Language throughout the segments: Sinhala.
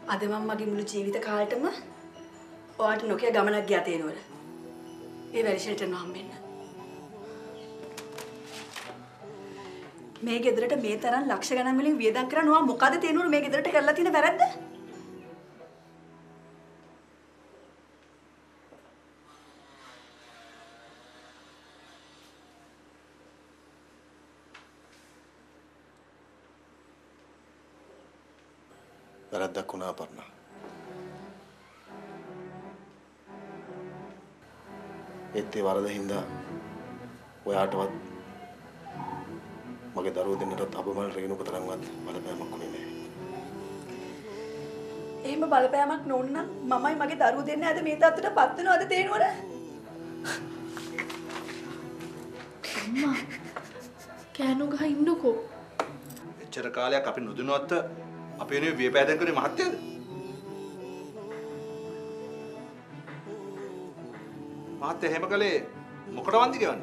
අද මම මගේ මුළු ජීවිත කාලෙටම ඔයාට නොකිය ගමනක් ගියා තේනවල. ඒ වැලිෂෙල්ට යනවා හම්බෙන්න. මේ ගෙදරට මේ තරම් ලක්ෂ ගණන් වලින් වියදම් කරන ඔයා මොකද තේනවල මේ ගෙදරට කරලා තියෙන වැරද්ද? වැරද්දක් වුණා පර්ණ. ඒත් ඒ වරද හින්දා ඔයාටවත් මගේ දරුවෝ දෙන්නටත් අපමණ රේණුක තරම්වත් බලපෑමක් වුණේ නැහැ. එහෙම බලපෑමක් නොවුන නම් මමයි මගේ දරුවෝ දෙන්න අද මේ තත්ත්වයටපත් වෙනවද තේනවද? අම්මා කෑනු ගහ ඉන්නකෝ. එච්චර කාලයක් අපි නොදුනවත් අපි වෙනුවෙන් වියපෑදම් කරේ මහත්තයාද? මහත්තයා එහෙම කළේ මොකටද වන්දි ගෙවන්නද?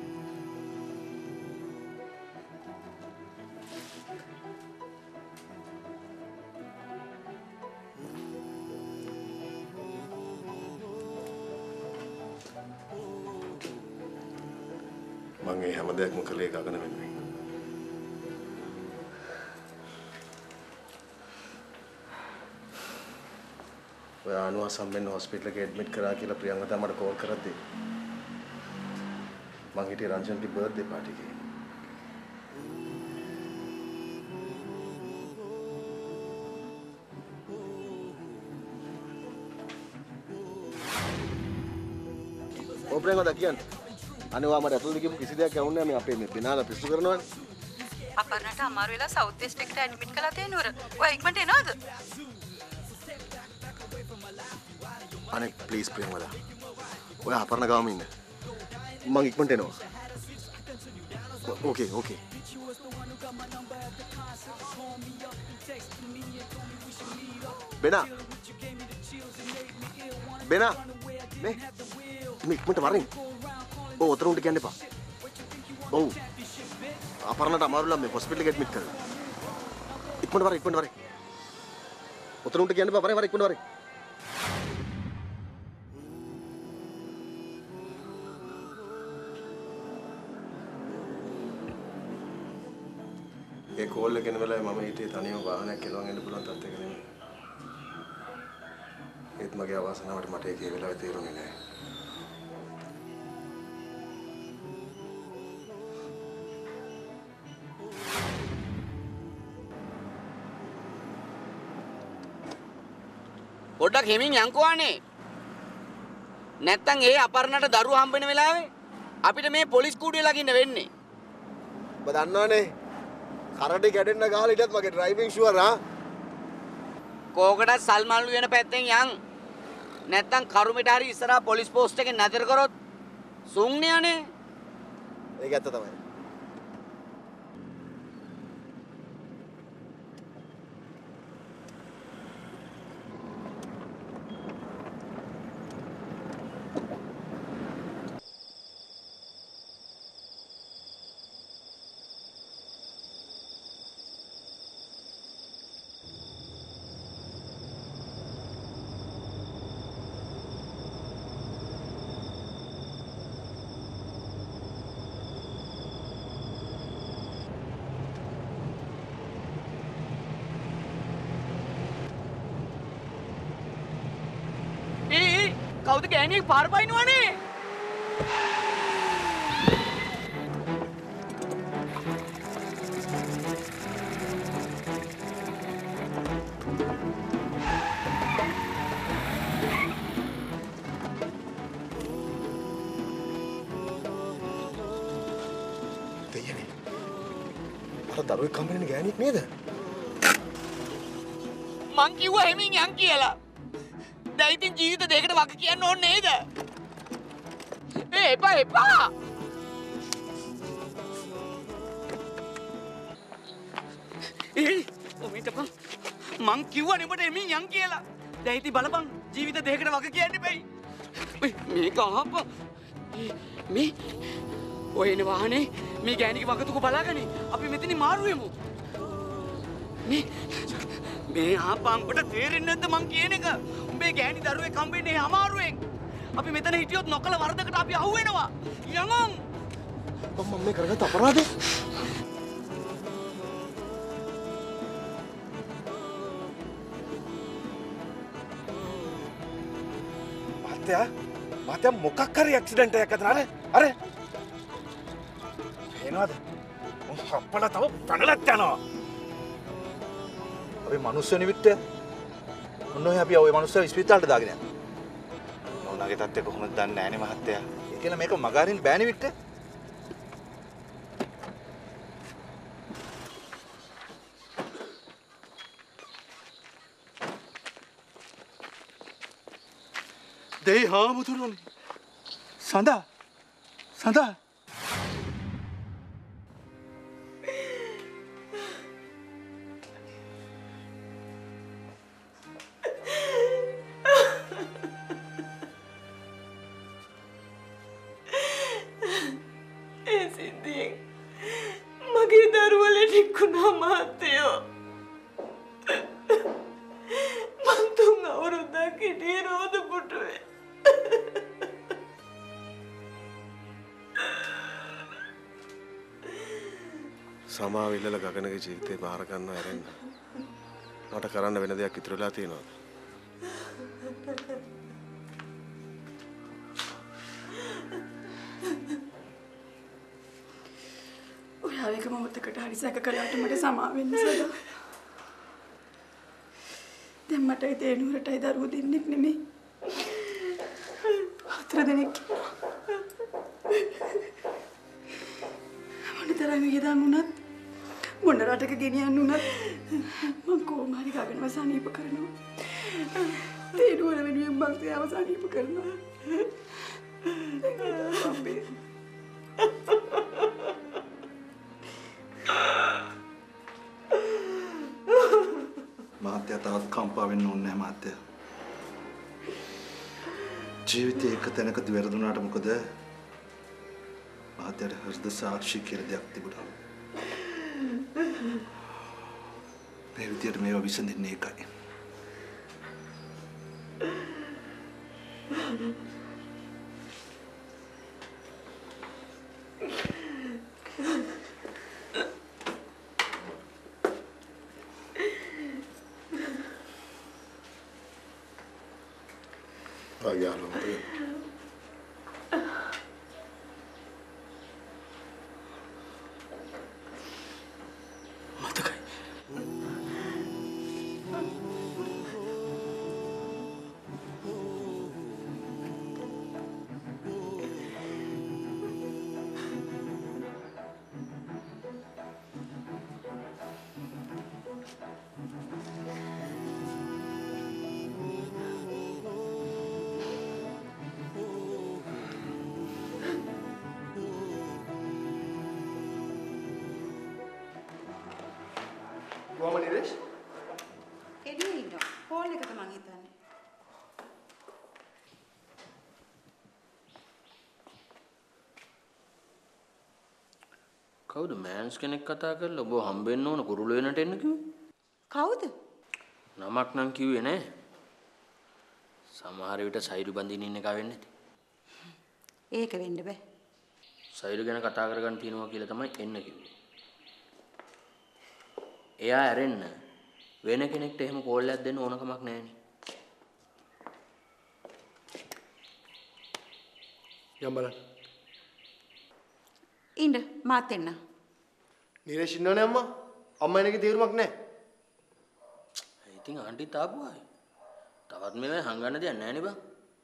මම ඒ හැම දෙයක්ම කළේ ගගන වෙනුවෙන්. ඔයා අනුවා සම්බෙන්න හොස්පිටල් එකේ ඇඩ්මිට් කරා කියලා ප්‍රියංගතා මට කෝල් කරද්දී මං හිටියේ රංජන්ගේ බර්ත්ඩේ පාටි එකේ. ඔය ප්‍රියංගතා කියන්නේ අනේ මට ඇතුළට ගිහපු කිසි දෙයක් ඇහුන්නේ නැහැ. මේ අපේ මේ බිනාලා පිස්සු කරනවානේ. අපර්ණට අමාරු වෙලා සවුත් වෙස්ට් එකට ඇඩ්මිට් කරලා තියෙනවර. ඔයා ඉක්මනට එනවද? අනේ ප්ලීස් ප්‍රියංගතා. ඔයා අපර්ණ ගාවම ඉන්න. මං ඉක්මනට එනවා. ඕකේ. බෙනා මේ ඉක්මනට වරින්. ඔතන උන්ට කියන්න එපා. ඔව්. අපර්ණට අමාරුලා මේ හොස්පිටල් එකට ඇඩ්මිට් කරලා. ඉක්මනට වරින්. ඔතන උන්ට කියන්න එපා. වරින් ඉක්මනට වරින්. ඒ කෝල් එක එන වෙලාවේ මම හිටියේ තනියම වාහනයක් එලවන් එන්න පුළුවන් තත්ත්වයක නෙමෙයි. ඒත් මගේ අවාසනාවට මට ඒකේ වෙලාවේ තේරුනේ නැහැ. පොඩ්ඩක් හිමින් යන්කෝ අනේ. නැත්තම් ඒ අපර්ණට දරුවෝ හම්බ වෙන වෙලාවේ අපිට මේ පොලිස් කූඩුවේ ළඟින්න වෙන්නේ. ඔබ දන්නවනේ කරඩි කැඩෙන්න ගහලා හිටියත් මගේ ඩ්‍රයිවිං ෂුවර් ආ. කෝකටත් සල්මල්ලු වෙන පැත්තෙන් යන්. නැත්තම් කරුමෙට හරි ඉස්සරහා පොලිස් පෝස්ට් එකේ නතර කරොත් සුන්නේ අනේ. ඒක ඇත්ත තමයි. කවුද ගෑණියෙක් පාර පයින්නවනේ? දෙයනේ. අර දරුවෙක් කම්බෙන්නේ ගෑණියෙක් නේද? මං කිව්වා එමින් යන් කියලා. දැන් ඉතින් ජීවිත දෙකකට වග කියන්න ඕනේ නේද? එපා. ඔමිටපන්. මං කිව්වනේ ඔබට එමින් යන් කියලා. දැන් ඉතින් බලපන් ජීවිත දෙකකට වග කියන්න එපයි. මේක අහපන්. මේ ඔය එන වාහනේ මේ ගෑණිගේ වගතුක බලාගනි. අපි මෙතනින් මාරු වෙමු. මේ ආපන් ඔබට තේරෙන්නේ නැද්ද මං කියන එක? උඹේ ගෑණි දරුවෙක් හම්බෙන්නේ අමාරුවෙන්. අපි මෙතන හිටියොත් නොකල වරදකට අපි අහු වෙනවා. යමං. මම මේ කරගත්ත අපරාධේ. මහත්තයා මොකක් හරි ඇක්සිඩන්ට් එකක් අතන අර එනවාද? අප්පලා තව පැනලත් යනවා. අපි මිනිස්සු නිවිට ඔන්න ඔය අපි ওই මිනිස්සු ස්පිරිතාලට දාගෙන යනවා. නෝනාගේ තත්ත්වය කොහොමද දන්නේ නැහනේ මහත්තයා. ඒ කියන්නේ මේක මගහරින්න බෑ නිවිට. දෙයි හාමුදුරුවනේ. සඳා ඒ සිද්ධියෙන් මගේ දරුවා ලෙඩෙක්ුණා මහත්තයෝ. මං 3 අවුරුද්දක් හිටියේ රෝද පුටුවේ. සමාව ඉල්ලලා ගගනගේ ජීවිතේ බාර ගන්නව ඇරෙන්න. මට කරන්න වෙන දෙයක් ඉතුරු වෙලා තියෙනවා. ඔයාව එක මොහොතකට හරි සැක කළාට මට සමා වෙන්න සදා. දැන් මටයි තේනුරටයි දරුවෝ දෙන්නෙක් නෙමෙයි. 4 දෙනෙක්. මොනතරම් වියදම් වුණත් මොන රටක ගෙනියන්න වුණත් මම කොහොම හරි ගගනව සනීප කරනවා. තේනුර වෙනුවෙන් මම එයාව සනීප කරනවා. අපේ මහත්තයා තවත් කම්පා වෙන්න ඕනේ නැහැ මහත්තයා. ජීවිතේ එක තැනකදී වැරදුනාට මොකද? මහත්තයාට හෘද සාක්ෂි කියලා දෙයක් තිබුණා. මේ විදියට මේවා විසඳින්නේ ඒකයි. මතකයි. කොහමද නිරේෂ්? එන්නේ ඉන්නවා. හෝල් එකක මං හිතන්නේ. කවුද මෑන්ස් කෙනෙක් කතා කරලා ඔබ හම්බෙන්න ඕන කුරුළු වෙනට එන්න කිව්වේ? කවුද? නමක් නම් කිව්වේ නෑ. සමහර විට සයිඩු බඳින්න ඉන්න එක වෙන්නේ නැති. ඒක වෙන්න බෑ. සයිඩු ගැන කතා කරගන්න තියෙනවා කියලා තමයි එන්න කිව්වේ. එයා ඇරෙන්න වෙන කෙනෙක්ට එහෙම කෝල් එකක් දෙන්න ඕන කමක් නැහැනේ. යම් බලන්න. ඉන්න මාත් එන්න. නිරේෂ් ඉන්නවනේ අම්මා. අම්මා එනකේ තේරුමක් නැහැ. ඉතින් ආන්ටි තාපුවා. තවත් මේවා හංගන්න දෙයක් නැහැ නේ බං.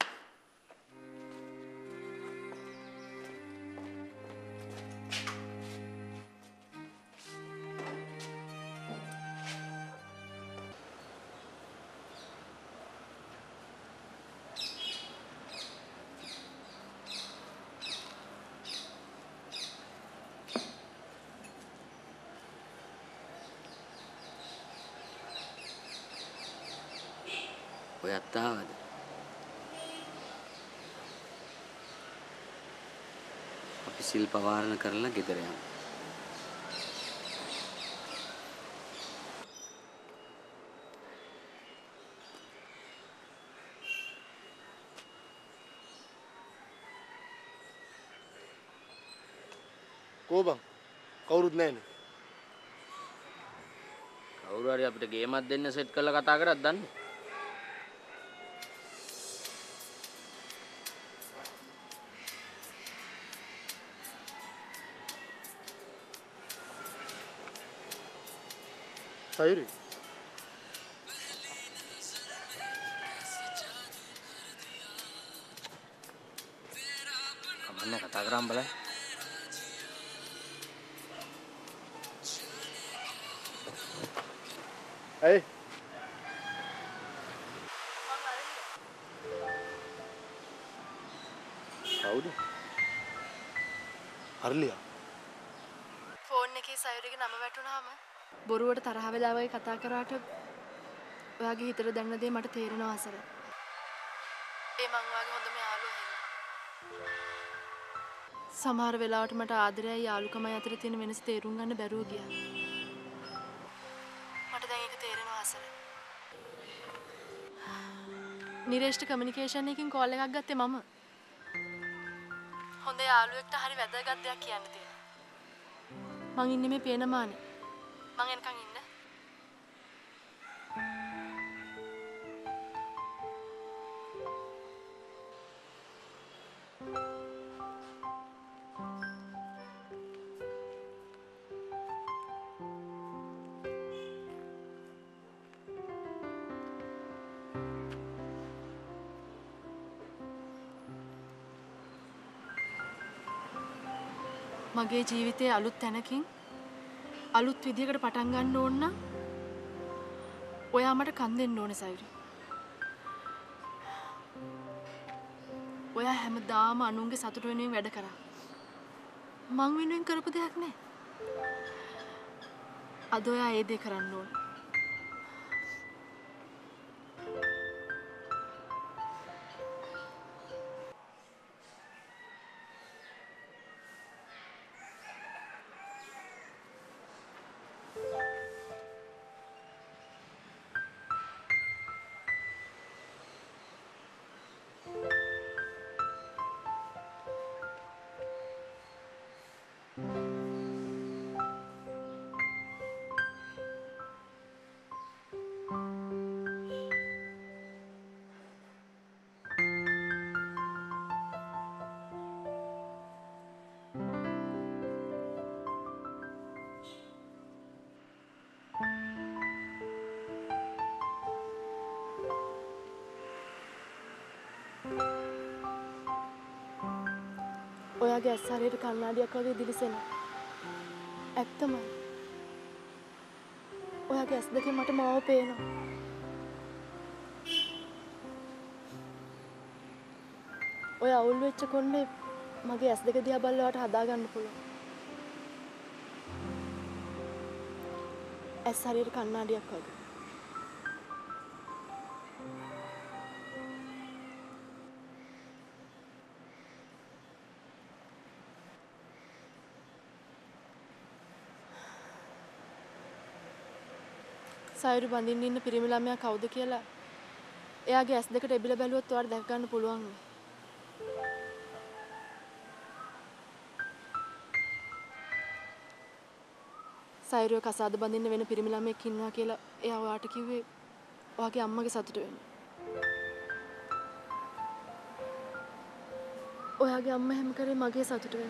ඔයත් ආවද? අපි සිල් පවාරණ කරලා ගෙදර යමු. කෝ බං කවුරුත් නැහැනේ. කවුරු හරි අපිට ගේමක් දෙන්න සෙට් කරලා කතා කරත් දන්නේ. සයුරි කමන්න කතා කරන් බලන්න. ඇයි කවුද හර්ලියා ෆෝන් එකේ සයුරිගේ නම වැටුණාම බොරුවට තරහ වෙලා වගේ කතා කරාට ඔයාගේ හිතට දැනෙන දේ මට තේරෙනවා අසර. ඒ මං වාගේ හොඳම යාළුවා හින්දා. සමහර වෙලාවට මට ආදරයයි යාළුකමයි අතර තියෙන වෙනස තේරුම් ගන්න බැරුව ගියා. මට දැන් ඒක තේරෙනවා අසර. නිරේෂ්ට කමියුනිකේෂන් එකකින් කෝල් එකක් ගත්තේ මම. හොඳ යාළුවෙක්ට හරි වැදගත් දෙයක් කියන්න තියෙනවා. මං ඉන්නේ මේ පේනමානේ. මං එනකන් ඉන්න. මගේ ජීවිතයේ අලුත් තැනකින් අලුත් විදියකට පටන් ගන්න ඕන නම් ඔයා මට කන් දෙන්න ඕනේ සයුරි. ඔයා හැමදාම අනුන්ගේ සතුට වෙනුවෙන් වැඩ කරා. මං වෙනුවෙන් කරපු දෙයක් නෑ. අද ඔයා ඒ දේ කරන්න ඕන. ඔයාගේ ඇස් හරියට කණ්ණාඩියක් වගේ දිලිසෙනවා. ඇත්තමයි. ඔයාගේ ඇස් දෙකෙන් මට මාව පේනවා. ඔය අවුල් වෙච්ච කොණ්ඩේ මගේ ඇස් දෙක දිහා බලලාට හදාගන්න පුළුවන්. ඇස් හරියට කණ්ණාඩියක් වගේ. සයුරි බඳින්න ඉන්න පිරිමි ළමයා කවුද කියලා එයාගේ ඇස් දෙකට එබිල බැලුවොත් ඔයාලට දැක ගන්න පුළුවන්. සයුරිව කසාද බඳින්න වෙන පිරිමි ළමයෙක් ඉන්නවා කියලා එයා ඔයාට කිව්වේ ඔයාගේ අම්මගේ සතුට වෙන්න. ඔයාගේ අම්මා හැම කරේ මගේ සතුට වෙන්න.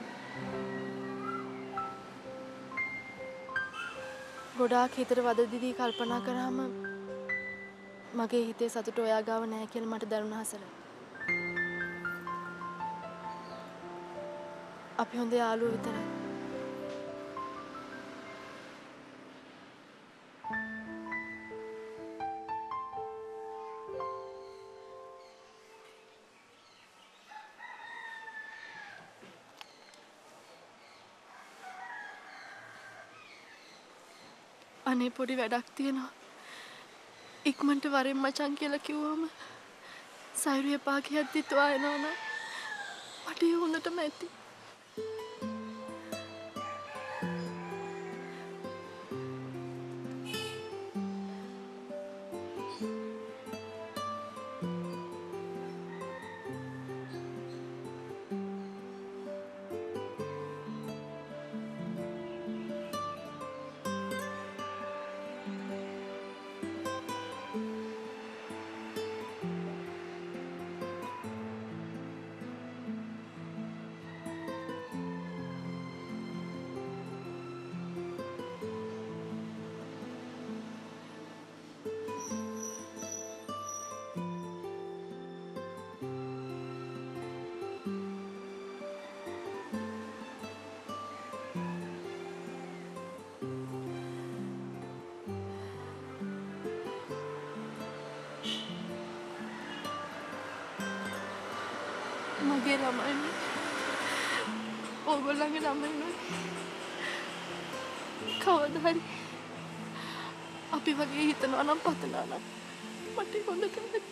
ගොඩාක් හිතට වද දිදී කල්පනා කරාම මගේ හිතේ සතුට ඔයා ගාව නැහැ කියලා මට දැනුණා හසල. අපි හොඳ යාළුවෝ විතරයි. අනේ පොඩි වැඩක් තියෙනවා. ඉක්මනට වරෙන් මචං කියලා කිව්වම සයුරිය එපා කියද්දිත් ඔයා එනවනම් මට ඒ හොඳටම ඇති. මගේ ළමයි ඕගොල්ලන්ගේ ළමයිනොයි කවදා හරි අපි වගේ හිතනවා නම් පතනවා නම් මට හොඳ කැමති.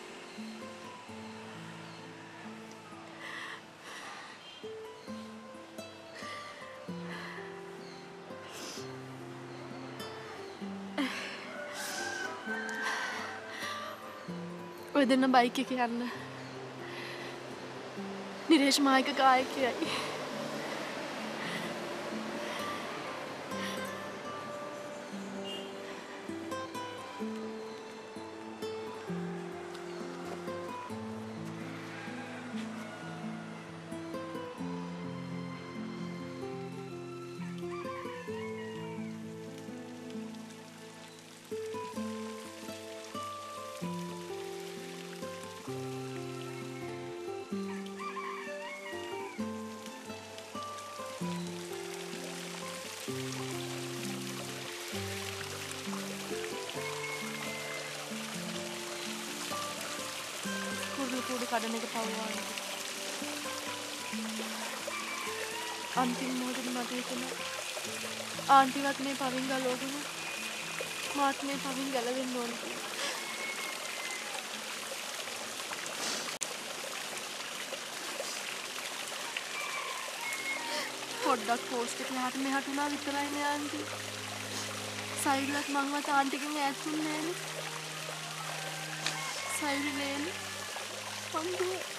ඔය දෙන්න බයික් එක යන්න. නිරේෂ් මායික ගායකයයි. කුඩු කඩන එක පවුවාන. අන්තිම මොහොතේ මට හිතුණා ආන්ටිවත් මේ පවින් ගලවගෙන මාත් මේ පවින් ගැලවෙන්න ඕන කියලා. පොඩ්ඩක් පෝස්ට් එක එහාට මෙහාට උනා විතරයි නේ ආන්ටි. සයිඩ්ලත් මංවත් ආන්ටිගෙන් ඈත් වුණේ නෑනේ. සයිඩ් නෑනේ. මං